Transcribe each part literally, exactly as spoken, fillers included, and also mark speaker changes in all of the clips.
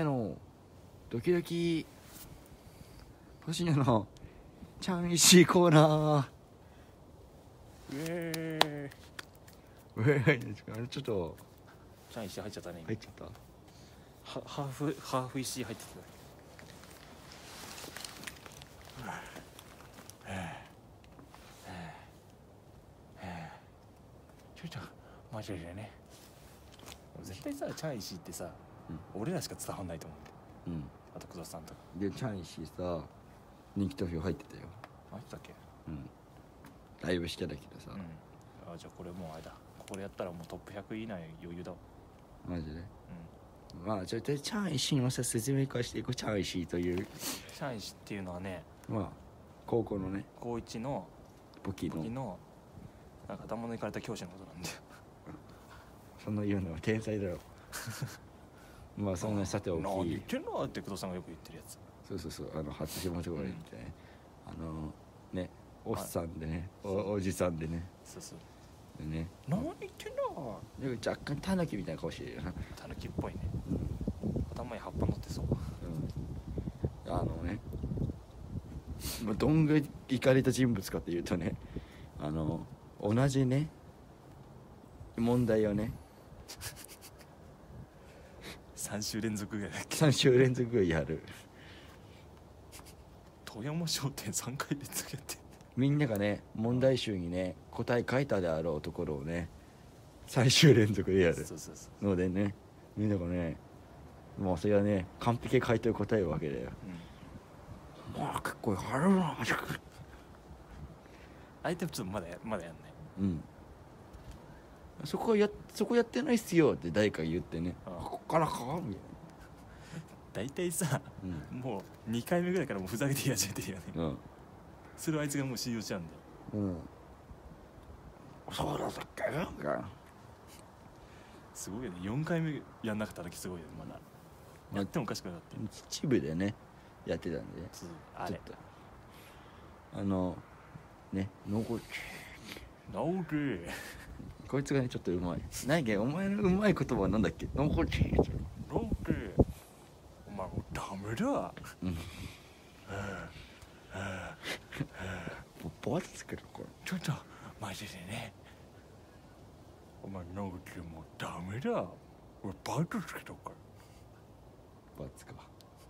Speaker 1: のドキドキ星野のちゃん石コーナー。
Speaker 2: イエーイ。
Speaker 1: うえちょっと
Speaker 2: ちゃん石入っちゃったね。
Speaker 1: 入っちゃった。
Speaker 2: はハーフハーフ石入ってた。ちょいちょマジでね。絶対さチャン石ってさ、うん、俺らしか伝わんないと思うんで。うん。あと工藤さんとか。
Speaker 1: でチャン石さ人気投票入ってたよ。
Speaker 2: 入ってたっけ？
Speaker 1: うん。だいぶしけだけどさ。うん、
Speaker 2: あじゃあこれもうあれだ。ここでやったらもうトップひゃく以内余裕だわ。
Speaker 1: マジで。うん。まあじゃあチャン石のさ説明会していこう。チャン石という
Speaker 2: チャン石っていうのはね、
Speaker 1: まあ高校のね
Speaker 2: 高一の
Speaker 1: 簿記の
Speaker 2: 簿記のなんか頭のいかれた教師のことなんだよ。
Speaker 1: そんな言うのは天才だろ。まあそんなさておき
Speaker 2: 何言ってんのって工藤さんがよく言ってるやつ。
Speaker 1: そうそうそうあの初島とかで言ってね、うん、あのねおっさんでね お, おじさんでね
Speaker 2: そうそう
Speaker 1: でね
Speaker 2: 何言ってんの
Speaker 1: で若干タヌキみたいな顔してるよな。
Speaker 2: タヌキっぽいね、うん、頭に葉っぱ乗ってそう、
Speaker 1: うん、あのねどんぐらいイカれた人物かというとねあの同じね問題をね
Speaker 2: さん週連続ぐらいだっけ。
Speaker 1: さん週連続ぐらいやる。
Speaker 2: 富山商店さんかい連続やってん
Speaker 1: みんながね問題集にね答え書いたであろうところをねさん週連続でやるのでねみんながねもうそれはね完璧に書いてる答えるわけだよ、うん、まあ結構やるな
Speaker 2: 相手はちょっとまだまだやんない。
Speaker 1: うんそこやそこやってないっすよって誰か言ってね、ああここからかみたいな。
Speaker 2: 大体さ、うん、もうにかいめぐらいからもうふざけてやっちゃってるよね、うん、それをあいつがもう信用しちゃうんだよ。
Speaker 1: うんそうだったっけみたいな。
Speaker 2: すごいよね。よんかいめやんなかった時すごいよね。まだやってもおかしくなかったよ。
Speaker 1: 秩父でねやってたんで
Speaker 2: あれ
Speaker 1: あのねのこ
Speaker 2: のこ
Speaker 1: こいつがねちょっとうまい。何やっけお前のうまい言葉はなんだっけ。のこち
Speaker 2: のこお前もうダメだ。うん
Speaker 1: ボツ作るこれ
Speaker 2: ちょっとマジでねお前野口もうダメだ俺バイトつけとくから
Speaker 1: バツか。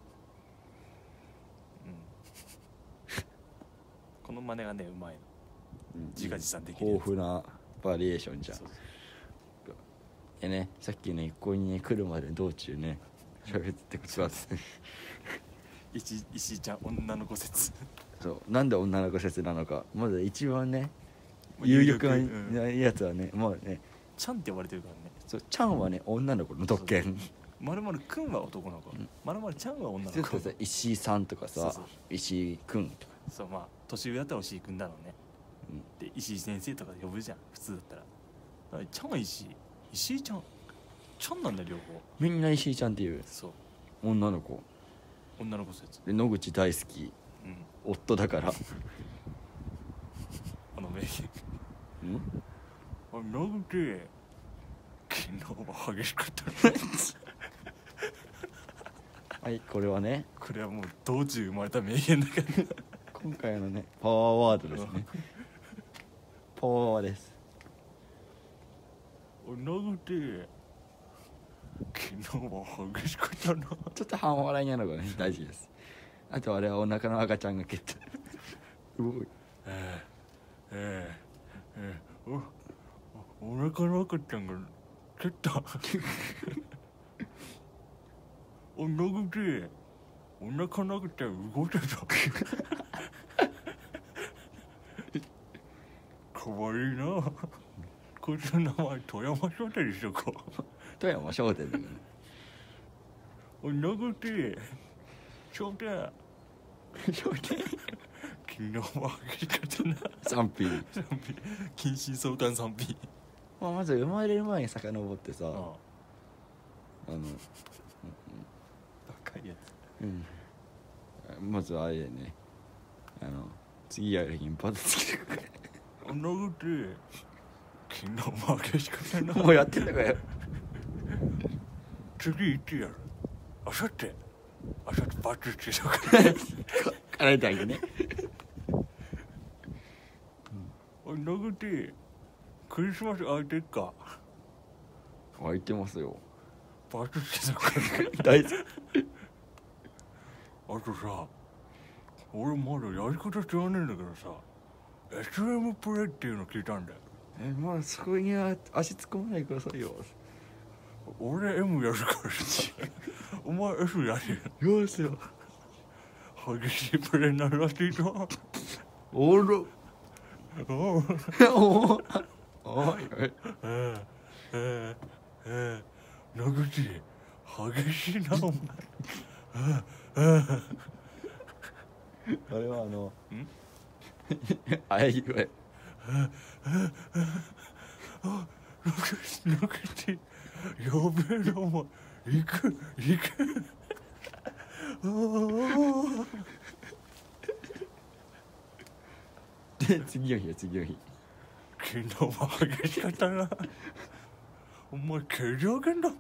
Speaker 2: うんこの真似がねうまいの、うん、自画自賛できる
Speaker 1: 豊富なバリエーションじゃん。そうそうでねさっきね一向にね来るまで道中ね喋ってください。
Speaker 2: 石石井ちゃん女の子説。
Speaker 1: そうなんで女の子説なのかまず一番ね有力なやつはね、うん、もうね
Speaker 2: ちゃんって呼ばれてるからね。
Speaker 1: そうちゃんはね女の子の特権。
Speaker 2: まるまるくんは男の子、まるまるちゃんは女の子。
Speaker 1: そうそう石井さんとかさそうそう石井くんとか
Speaker 2: そうまあ年上だったら石井くんだろうね、うん、で石井先生とか呼ぶじゃん普通だったら。だからちゃんは石井石井ちゃんちゃんなんだ両方。
Speaker 1: みんな石井ちゃんっていう
Speaker 2: そう
Speaker 1: 女の子
Speaker 2: 女の子説
Speaker 1: で野口大好き、うん、夫だから
Speaker 2: あの名言んあ野口昨日は激しかったね
Speaker 1: はいこれはね
Speaker 2: これはもう道中生まれた名言だから、ね、
Speaker 1: 今回のねパワーワードですねパワーワードです。
Speaker 2: 野口昨日は激しかったな
Speaker 1: ちょっと半笑いなのがね大事です。あとあれはお腹の赤ちゃんが蹴ったうおい
Speaker 2: えー、えー、えー、おお腹の赤ちゃんが蹴ったお野口お腹の赤ちゃん動いてたかわいいなこいつの名前富山商店にしとこう
Speaker 1: 富山商店だから
Speaker 2: お野口商店
Speaker 1: 商店
Speaker 2: 昨日は激しかったな
Speaker 1: 賛否
Speaker 2: 賛否近親相関賛否、
Speaker 1: まあ、まず生まれる前に遡ってさああの、うんうん、
Speaker 2: 若いやつ、
Speaker 1: うん、まずあれでねあの次やる時にバタつけてくれ
Speaker 2: お野口昨日は激しかったな
Speaker 1: もうやってんだから次
Speaker 2: いつやるあさってあさってバツってとか
Speaker 1: 辛いだけね。
Speaker 2: おい野口クリスマス空いてっか。
Speaker 1: 空いてますよ。
Speaker 2: バツってとか
Speaker 1: 大好き。
Speaker 2: あとさ、俺まだやり方知らねえんだけどさ、 エスエム プレイっていうの聞いたんだよ。
Speaker 1: え、まあそこには足突っ込まないでくださいよ。
Speaker 2: 俺 エム やるからお前 エス やれ
Speaker 1: よしよ。
Speaker 2: 激しいプレイになるらしいぞ。
Speaker 1: おろ。
Speaker 2: お
Speaker 1: おお。おい。
Speaker 2: ええええ野口激しいなお前。
Speaker 1: あれはあの
Speaker 2: ん
Speaker 1: あやぎ声。
Speaker 2: あ、野口野口やべえなお前。行く行くあ
Speaker 1: で次の日は次の日。
Speaker 2: 昨日も激しかったな。お前蹴り上げんだもん。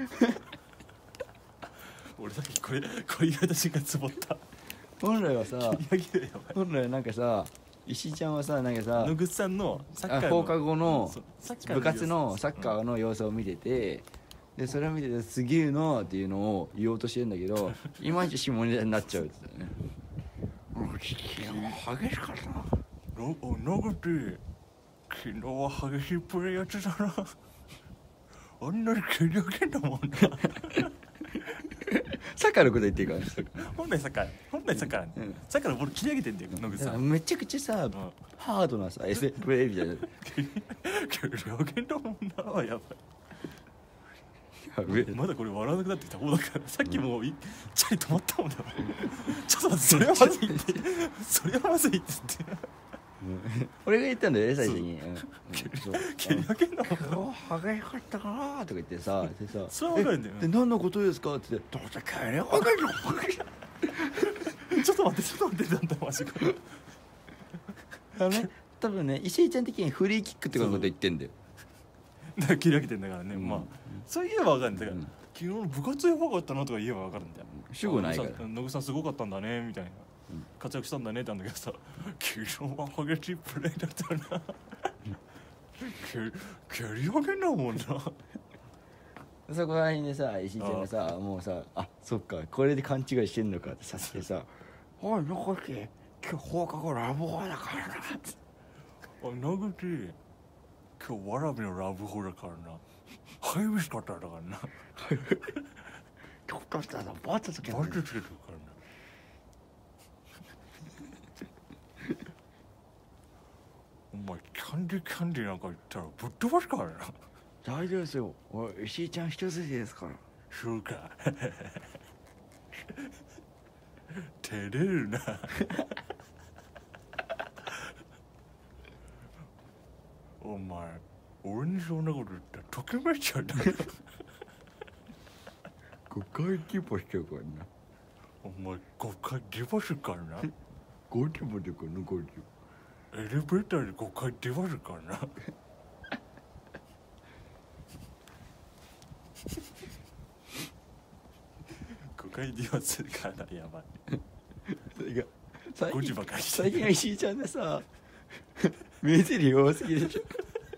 Speaker 2: 俺さっきこれこれ言われた瞬間つぼった。
Speaker 1: 本来はさ、
Speaker 2: 蹴り上げだよやばい。
Speaker 1: 本来はなんかさ、石井ちゃんはさ、なんかさ、
Speaker 2: 野口さんのサッカーの
Speaker 1: 放課後の
Speaker 2: そうサッカー
Speaker 1: 部活の
Speaker 2: 様子
Speaker 1: サッカーの様子を見てて、でそれを見ててすげえなっていうのを言おうとしてるんだけど、いまいち下ネタになっちゃうって言ったよね。激しかったな。
Speaker 2: のお野口昨日は激しいプレーやってたな。あんなに蹴り上げんだもんな。
Speaker 1: サッカーのこと言ってるからね。
Speaker 2: 本来サッカー本来サッカー、
Speaker 1: うん、
Speaker 2: サッカーのボール切り上げてんだよ野口さん。
Speaker 1: めちゃくちゃさ、
Speaker 2: うん、
Speaker 1: ハードなさ エスエフ プレイみたいな。
Speaker 2: 蹴り上げんだもんな。やばい。まだこれ笑わなくなってきた方だから、さっきもういチャリ止まったもんだ。ちょっと待って、それはまずいってそれはまずいって言って
Speaker 1: 俺が言ったんだよね最初に。
Speaker 2: 蹴り上げんだもんな。
Speaker 1: 今日激しかったかなとか言ってさ、でさ、
Speaker 2: それは分かるんだよ。
Speaker 1: で何のことですかって言ってどうせ帰れ分かるの。
Speaker 2: ちょっと待ってちょっと待ってなんだマジか。
Speaker 1: あのね、多分ね石井ちゃん的にフリーキックってこと言ってんだよ。
Speaker 2: だから切り上げてんだからね、
Speaker 1: うん、
Speaker 2: まあそう言えば分かるんだから、
Speaker 1: うん、
Speaker 2: 昨日の部活やばかったなとか言えば分かるんだよ。
Speaker 1: 主語ないから
Speaker 2: 野口さんすごかったんだねみたいな、うん、活躍したんだねってなんだけどさ、昨日は激しいプレーだったな。蹴り上げんだもんな。
Speaker 1: そこら辺でさ石井ちゃんがさもうさ、あそっかこれで勘違いしてんのかってさせてさ「おい残して今日放課後ラブホだからな」って。
Speaker 2: あ野口今日わらびのラブホだからな。ハイウェスカっただからな。
Speaker 1: ちょっとしたらバツつけてる
Speaker 2: バツつけてるからな。お前キャンディキャンディなんか言ったらぶっ飛ばすからな。
Speaker 1: 大丈夫ですよ。おい石井ちゃん一筋ですから。
Speaker 2: そうか。照れるな。お前俺にそんなこと言ったらときめいちゃうんだよ。
Speaker 1: ごかいディボしちゃうからな。
Speaker 2: お前ごかいディボするからな。
Speaker 1: ごディボでかなごディ
Speaker 2: ボエレベーターでごかいディボするからな。ごかいディボするからな。やばい。
Speaker 1: それが最
Speaker 2: ごじばかり
Speaker 1: 最近は石井ちゃんでさ名台詞多すぎでしょ。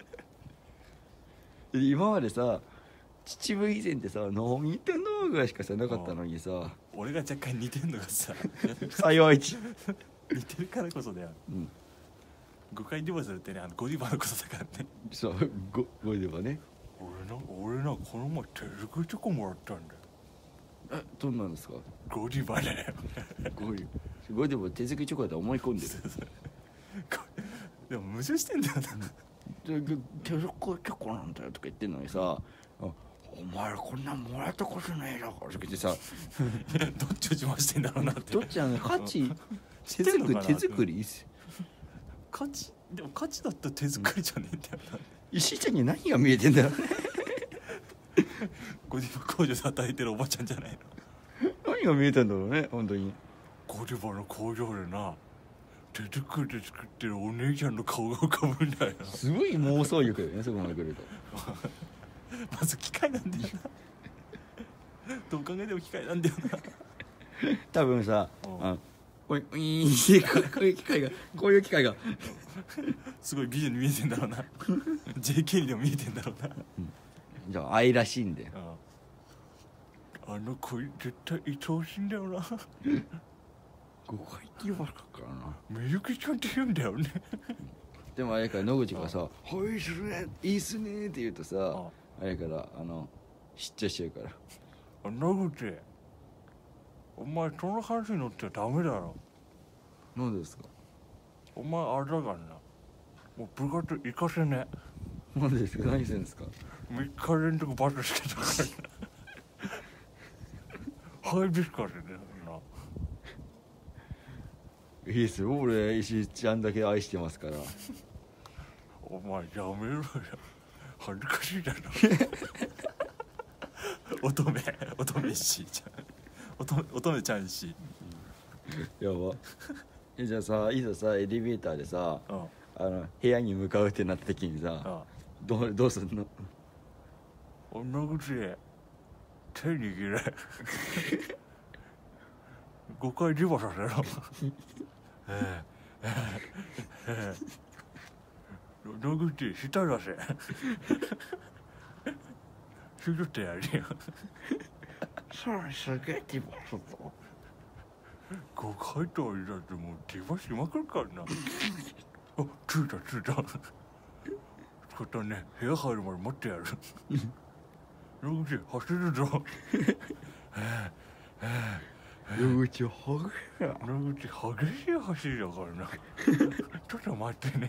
Speaker 1: 今までさ秩父以前ってさ何言ってんのぐらいしかさなかったのにさ、
Speaker 2: 俺が若干似てんのがさ
Speaker 1: 幸いち
Speaker 2: 似てるからこそだよ、うん、ごかいディボするってね、あのゴディバのことだからね。
Speaker 1: そうゴゴディバね。
Speaker 2: 俺な俺なこの前手作りチョコもらったんだよ。
Speaker 1: えどんなんですか。
Speaker 2: ゴディバだよ。
Speaker 1: ゴディバゴディバ手作りチョコだと思い込んでる。
Speaker 2: でも矛盾してんだよな。
Speaker 1: 手作りチョコなんだよとか言ってんのにさ、お前こんなんもらったことないだからとか言ってさ、
Speaker 2: どっちを自慢してんだろうなって。
Speaker 1: どっちなの価値手作り手作り
Speaker 2: 価値でも価値だったら手作りじゃねえんだよな。
Speaker 1: 石井ちゃんに何が見えてんだろうね。
Speaker 2: ゴディバ工場で働いてるおばちゃんじゃないの。
Speaker 1: 何が見えてんだろうね本当に。
Speaker 2: ゴディバの工場でな手作りで作ってるお姉ちゃんの顔が浮かぶんだよ。
Speaker 1: すごい妄想力だよねそこまで来ると。
Speaker 2: まず機械なんだよな。 どう考えても機械なんだよな。
Speaker 1: 多分さ、
Speaker 2: うん
Speaker 1: あこういうこういう機械がこういう機械が
Speaker 2: すごい美女に見えてんだろうな。ジェーケー にでも見えてんだろうな。
Speaker 1: じゃあ愛らしいんだよ。
Speaker 2: あの子絶対愛おしいんだよな。
Speaker 1: ごかいって言われるからな。
Speaker 2: みゆきちゃんって言うんだよね。
Speaker 1: でもあれから野口がさ「はいするねいいっすね」って言うとさ
Speaker 2: あ
Speaker 1: あれからあの嫉妬しちゃうから。
Speaker 2: あ野口、お前その話に乗ってはダメだろ。
Speaker 1: なんでですか？
Speaker 2: お前あれだからな、もう部活行かせねえ。
Speaker 1: なんでですか？何してんですか？
Speaker 2: みっか連続バトしてたからな。ハイビスカスでな。
Speaker 1: いいっすよ俺石井ちゃんだけ愛してますから。
Speaker 2: お前やめろよ、恥ずかしいだろ。乙女乙女石井ちゃん、乙女乙女ちゃん石井。
Speaker 1: やば。えじゃあさいざさエレベーターでさ
Speaker 2: うん
Speaker 1: あの部屋に向かうってなった時にさ
Speaker 2: あ
Speaker 1: どうどうすんの？
Speaker 2: あ野口手握れ。ごかいリバさせろ。ええええ野口舌出せ。ちょっとやるよ。
Speaker 1: それすげえディバするぞ。
Speaker 2: ごかいとはいだってもうディバしまくるからな。あ、ついたついた。そしたね、部屋入るまで待ってやる。野口走るぞ。
Speaker 1: 野口はげや。
Speaker 2: 野口激しい走りだからな。ちょっと待ってね。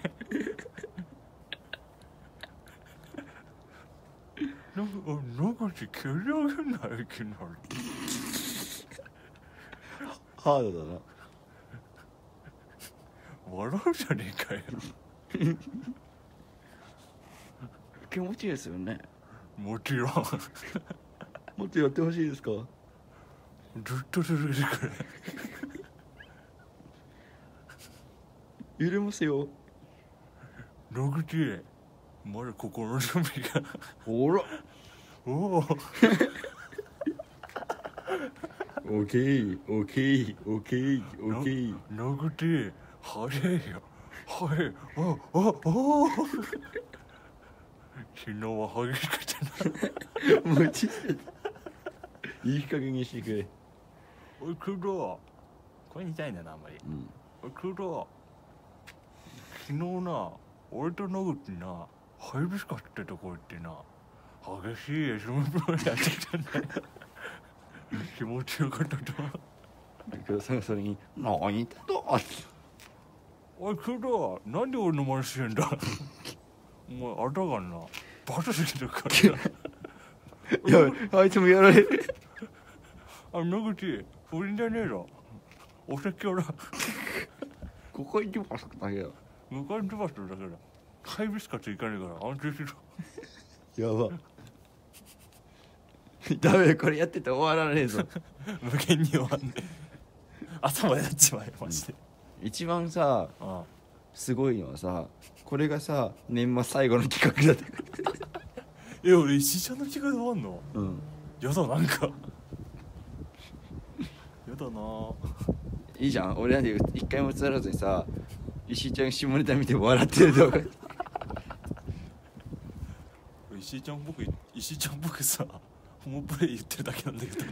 Speaker 2: 野野口蹴り上げんなよいきなり。
Speaker 1: ハードだな。
Speaker 2: 笑うじゃねえかよ。
Speaker 1: 気持ちいいですよね。
Speaker 2: もちろん。
Speaker 1: もっとやってほしいですか？
Speaker 2: ずっと続けてくれ。
Speaker 1: 揺れますよ。
Speaker 2: 野口まだ心の準備が。
Speaker 1: ほら
Speaker 2: おお。
Speaker 1: オッケーオッケーオッケーオッケー。
Speaker 2: 野口早いよ早い。おおおお。昨日は激しかったな。
Speaker 1: もうちいい加減にしてくれ。
Speaker 2: おい工藤、これ似たいんだよなあんまり。
Speaker 1: うん。
Speaker 2: おい工藤、昨日な俺と野口なハイビスカスってとこ行ってな激しいエスムプロやってきたんだよ。気持ちよかったと。
Speaker 1: だけどさそれに「何言ってんだ」
Speaker 2: おい工藤、なんで俺の真似してんだ。お前あれだからな、バトしてるからな。
Speaker 1: いやあいつもやられる。
Speaker 2: あ、野口不倫じゃねえぞ、お説教だ。
Speaker 1: ここ行ってますだけよ。
Speaker 2: 向かいに飛ばしてるだけだ。ハイビスカス行かねえから安心しろ。
Speaker 1: やば。ダメこれやってて終わらねえぞ。
Speaker 2: 無限に終わんねえ。朝までやっちまえマジで。
Speaker 1: 一番さ
Speaker 2: ああ、
Speaker 1: すごいのはさこれがさ年末最後の企画だって。
Speaker 2: え、俺石井ちゃんの企画で終わんの？
Speaker 1: うん
Speaker 2: やだなんか。やだな。
Speaker 1: いいじゃん俺らで一回も映らずにさ石井ちゃんが下ネタ見て笑ってる動画。
Speaker 2: 石井ちゃん僕石井ちゃん僕さホモプレイ言ってるだけなんだけど。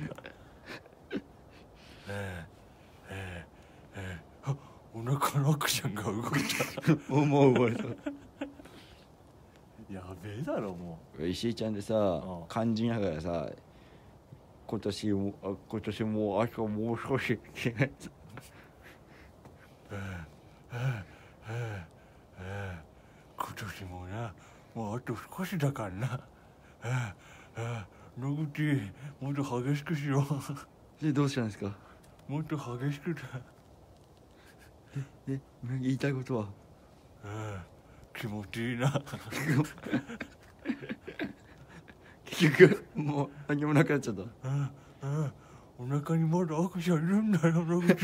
Speaker 2: ええええええ、あ、お腹のアクションが動いた。
Speaker 1: 思う俺と
Speaker 2: やべえだろも
Speaker 1: 石井ちゃんでさ
Speaker 2: ああ
Speaker 1: 感じながらさ今年もあ今年もあともう少しってやつ。
Speaker 2: う。ええええええ、今年もなもうあと少しだからな。ええええ、野口もっと激しくしよ
Speaker 1: でどうしたんですか？
Speaker 2: う。もっと激しくだ。
Speaker 1: え言いたいことは？
Speaker 2: ええ、気持ちいいな。
Speaker 1: 結局もう何もなくなっちゃった。
Speaker 2: ええええ、お腹にまだ赤ちゃんいるんだよ野口。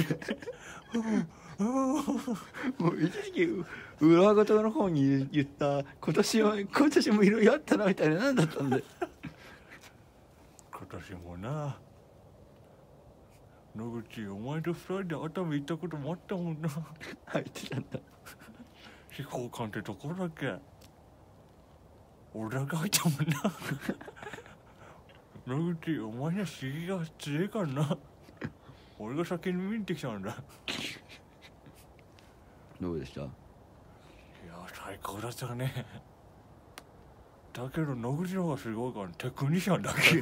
Speaker 1: もう一時期裏方の方に言った今年は今年もいろいろあったなみたいな何だったんで。
Speaker 2: 今私もな野口お前と二人で熱海行ったこともあったもんな。
Speaker 1: 入ってたんだ。
Speaker 2: 飛行館ってところだっけ俺らが入ったもんな。野口お前には刺激が強いからな。俺が先に見に行ってきたんだ。
Speaker 1: どうでした？
Speaker 2: いや最高だったね。だけど野口の方がすごいからテクニシャンだけ。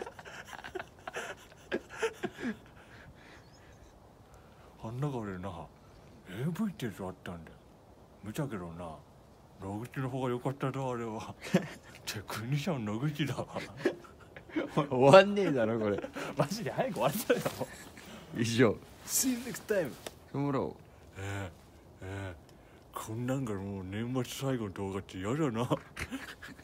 Speaker 2: あん中でな エーブイ ってやつあったんだよ。見たけどな野口の方が良かったなあれは。テクニシャン野口だわ。
Speaker 1: 終わんねえだろこれ。
Speaker 2: マジで早く終わりたいよ。
Speaker 1: 以上
Speaker 2: See you next time。
Speaker 1: tomorrow。
Speaker 2: ええええこんなんがもう年末最後の動画って嫌だな。